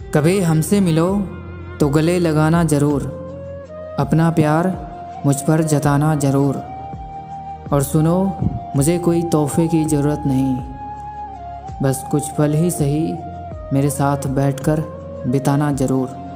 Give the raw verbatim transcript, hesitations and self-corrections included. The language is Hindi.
कभी हमसे मिलो तो गले लगाना ज़रूर, अपना प्यार मुझ पर जताना ज़रूर। और सुनो, मुझे कोई तोहफे की ज़रूरत नहीं, बस कुछ पल ही सही मेरे साथ बैठकर बिताना ज़रूर।